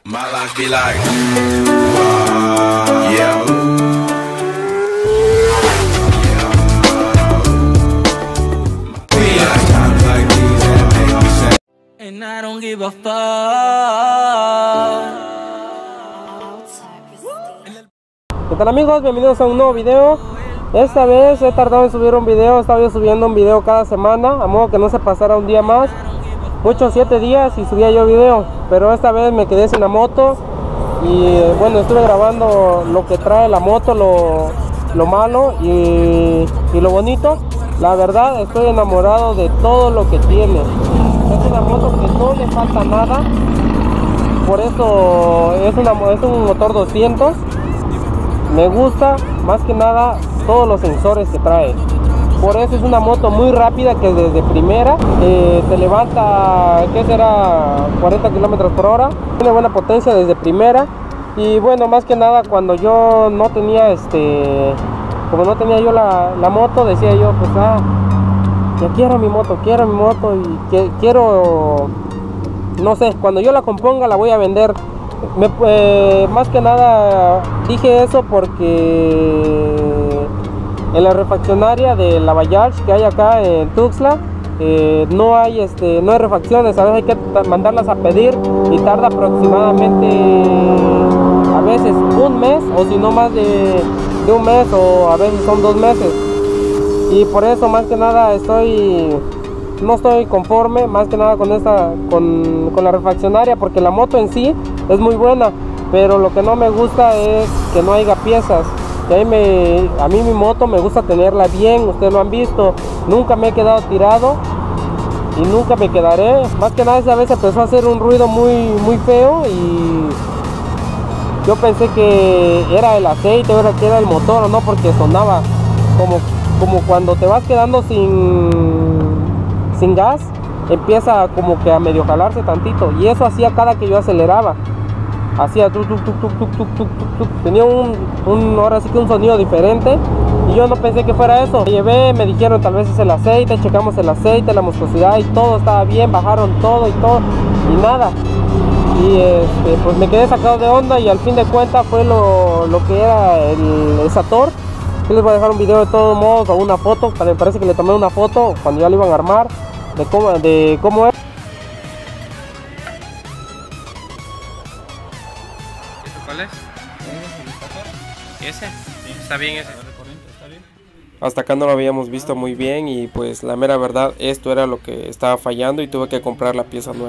My life be like, yeah. And I don't give a fuck. ¿Qué tal amigos? Bienvenidos a un nuevo video. Esta vez he tardado en subir un video. Estaba yo subiendo un video cada semana, a modo que no se pasara un día más. Muchos 7 días y subía yo video, pero esta vez me quedé sin la moto. Y bueno, estuve grabando lo que trae la moto, lo malo y lo bonito. La verdad, estoy enamorado de todo lo que tiene. Es una moto que no le falta nada. Por eso es un motor 200. Me gusta más que nada todos los sensores que trae. Por eso es una moto muy rápida, que desde primera se levanta, ¿qué será? 40 kilómetros por hora. Tiene buena potencia desde primera. Y bueno, más que nada cuando yo no tenía como no tenía yo la moto, decía yo, pues ya quiero mi moto y quiero, no sé, cuando yo la componga la voy a vender. Más que nada dije eso porque en la refaccionaria de la Bajaj que hay acá en Tuxtla no hay refacciones. A veces hay que mandarlas a pedir y tarda aproximadamente a veces un mes, o si no más de un mes, o a veces son 2 meses. Y por eso más que nada no estoy conforme más que nada con la refaccionaria, porque la moto en sí es muy buena, pero lo que no me gusta es que no haya piezas. A mí mi moto me gusta tenerla bien, ustedes lo han visto, nunca me he quedado tirado y nunca me quedaré. Más que nada esa vez empezó a hacer un ruido muy feo y yo pensé que era el aceite o que era el motor, o no, porque sonaba como cuando te vas quedando sin gas, empieza como que a medio jalarse tantito, y eso hacía cada que yo aceleraba. Hacía tuk, tuk, tuk, tuk, tuk, tuk, tuk, tuk. Tenía ahora sí que un sonido diferente, y yo no pensé que fuera eso. Me llevé, me dijeron tal vez es el aceite, checamos el aceite, la musculosidad y todo estaba bien, bajaron todo y nada. Y pues me quedé sacado de onda, y al fin de cuentas fue lo que era el Sator. Yo les voy a dejar un video de todos modos, o una foto. Me parece que le tomé una foto cuando ya lo iban a armar, de cómo es. ¿Cuál es? ¿Ese? ¿Está bien ese? Hasta acá no lo habíamos visto muy bien, y pues la mera verdad, esto era lo que estaba fallando y tuve que comprar la pieza nueva.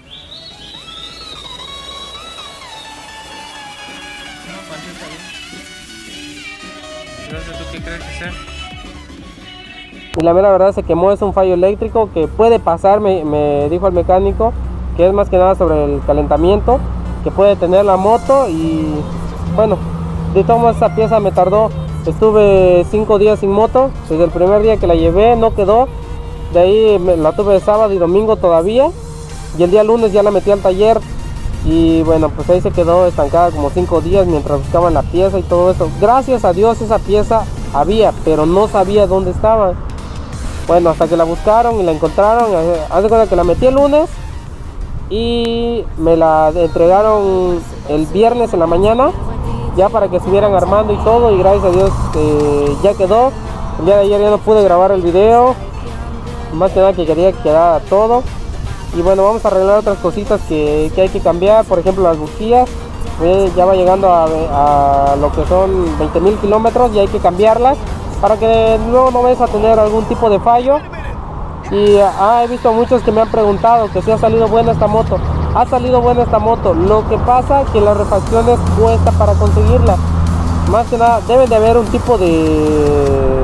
Entonces, ¿tú qué crees que sea? Y la mera verdad se quemó, es un fallo eléctrico que puede pasar, me dijo el mecánico, que es más que nada sobre el calentamiento que puede tener la moto. Y bueno, de todos modos esa pieza me tardó, estuve 5 días sin moto, desde el primer día que la llevé no quedó, de ahí la tuve sábado y domingo todavía, y el día lunes ya la metí al taller, y bueno, pues ahí se quedó estancada como 5 días mientras buscaban la pieza y todo eso. Gracias a Dios esa pieza había, pero no sabía dónde estaba. Bueno, hasta que la buscaron y la encontraron. Haz de cuenta que la metí el lunes y me la entregaron el viernes en la mañana, ya para que estuvieran armando y todo, y gracias a Dios ya quedó. El día de ayer ya no pude grabar el video, más que nada que quería que quedara todo. Y bueno, vamos a arreglar otras cositas que hay que cambiar, por ejemplo las bujías. Ya va llegando a lo que son 20.000 kilómetros y hay que cambiarlas para que luego no vayas a tener algún tipo de fallo. Y he visto muchos que me han preguntado que si ha salido buena esta moto. Ha salido buena esta moto, lo que pasa es que las refacciones cuesta para conseguirla. Más que nada debe de haber un tipo de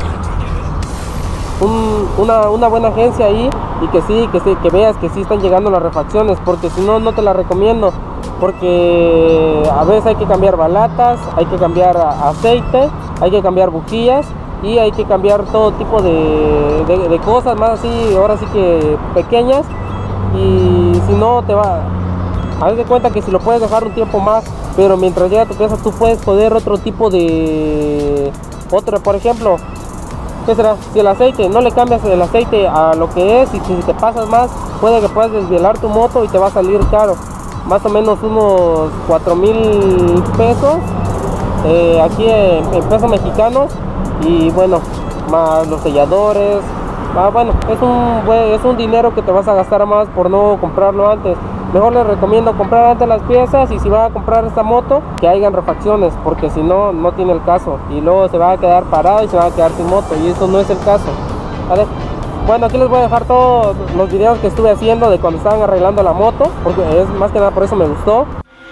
una buena agencia ahí, y que veas que sí están llegando las refacciones, porque si no, no te la recomiendo, porque a veces hay que cambiar balatas, hay que cambiar aceite, hay que cambiar bujías, y hay que cambiar todo tipo de cosas más así, ahora sí que pequeñas, y si no te va, haz de cuenta que si lo puedes dejar un tiempo más, pero mientras llega a tu casa tú puedes poner otro tipo por ejemplo, ¿qué será? Si el aceite, no le cambias el aceite a lo que es, y si te pasas más, puede que puedas desvielar tu moto y te va a salir caro. más o menos unos 4,000 pesos aquí en pesos mexicanos. Y bueno, más los selladores, bueno, es un dinero que te vas a gastar más por no comprarlo antes. Mejor les recomiendo comprar antes las piezas, y si van a comprar esta moto, que hagan refacciones, porque si no, no tiene el caso, y luego se va a quedar parado y se va a quedar sin moto, y eso no es el caso, ¿vale? Bueno, aquí les voy a dejar todos los videos que estuve haciendo de cuando estaban arreglando la moto, porque es más que nada por eso me gustó.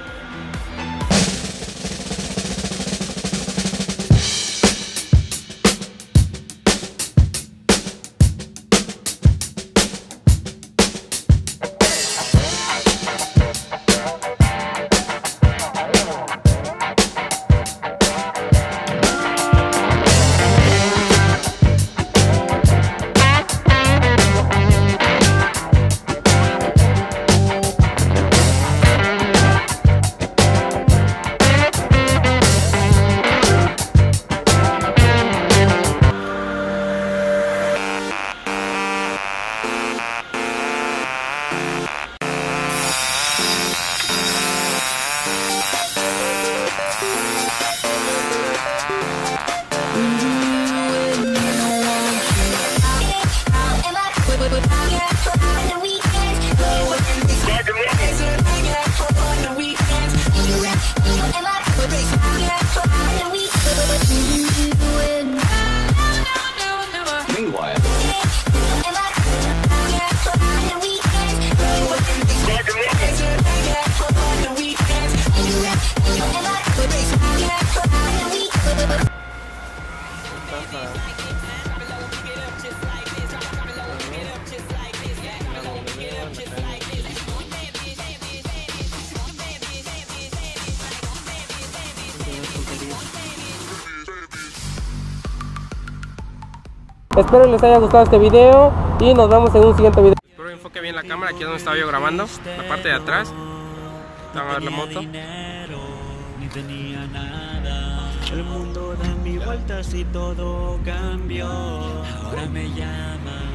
Espero les haya gustado este video y nos vemos en un siguiente video. Espero enfoque bien la cámara, aquí es donde estaba yo grabando, la parte de atrás. Vamos a ver la moto. Ni tenía nada. El mundo da mil vueltas y todo cambió. Ahora me llama